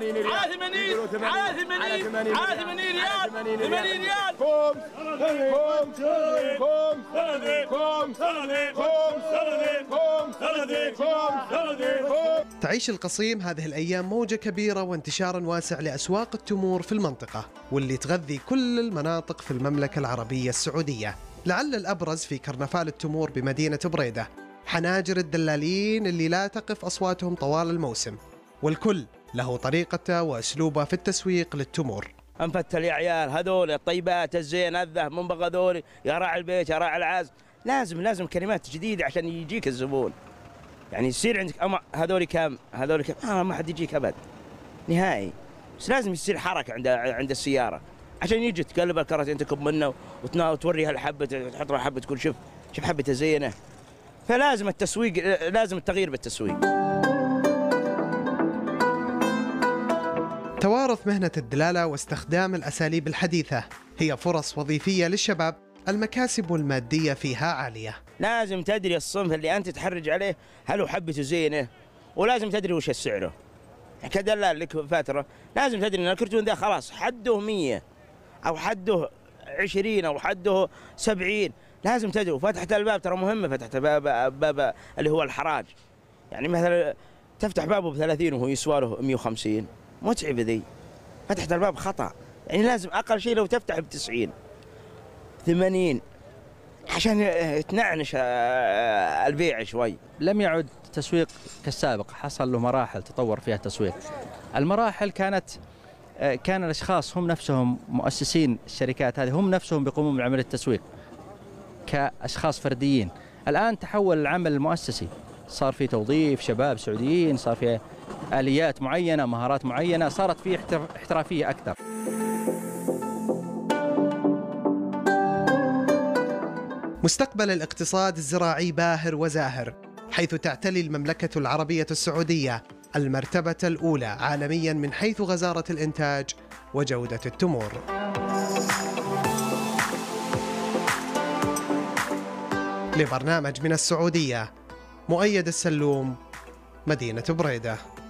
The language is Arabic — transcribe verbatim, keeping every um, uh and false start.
ثمانين ريال على ثمانين على ثمانين على ثمانين ريال ثمانين ريال خمس خمس خمس خمس خمس. تعيش القصيم هذه الأيام موجة كبيرة وانتشار واسع لأسواق التمور في المنطقة، واللي تغذي كل المناطق في المملكة العربية السعودية. لعل الأبرز في كرنفال التمور بمدينة بريدة حناجر الدلالين اللي لا تقف أصواتهم طوال الموسم، والكل له طريقته وأسلوبه في التسويق للتمور. انفتل يا عيال، هذول الطيبات الزين الذهب من بغى ذولي يا راعي البيت يا راعي العز. لازم لازم كلمات جديدة عشان يجيك الزبون. يعني يصير عندك أما هذول كم هذول كم آه ما حد يجيك أبد نهائي. بس لازم يصير حركة عند عند السيارة عشان يجي تقلب الكراتين تكب منه وتوريها الحبة تحط لها حبة تقول شوف شوف حبة زينة. فلازم التسويق، لازم التغيير بالتسويق. توارث مهنة الدلالة واستخدام الأساليب الحديثة هي فرص وظيفية للشباب المكاسب المادية فيها عالية. لازم تدري الصنف اللي أنت تحرج عليه هل هو حبته زينة، ولازم تدري وش سعره. كدلال لك فترة لازم تدري أن الكرتون ذا خلاص حده مية أو حده عشرين أو حده سبعين. لازم تدري. وفتحة الباب ترى مهمة، فتحة باب, باب اللي هو الحراج. يعني مثلا تفتح بابه بثلاثين وهو يسوى له مية وخمسين، متعبة ذي. فتحة الباب خطأ. يعني لازم أقل شيء لو تفتح بتسعين ثمانين عشان تنعنش البيع شوي. لم يعد تسويق كالسابق، حصل له مراحل تطور فيها التسويق. المراحل كانت كان الأشخاص هم نفسهم مؤسسين الشركات هذه هم نفسهم بيقومون بعمل التسويق كأشخاص فرديين. الآن تحول العمل المؤسسي، صار في توظيف شباب سعوديين، صار في آليات معينة مهارات معينة، صارت في احترافية أكثر. مستقبل الاقتصاد الزراعي باهر وزاهر، حيث تعتلي المملكة العربية السعودية المرتبة الأولى عالمياً من حيث غزارة الإنتاج وجودة التمور. لبرنامج من السعودية، مؤيد السلوم، مدينة بريدة.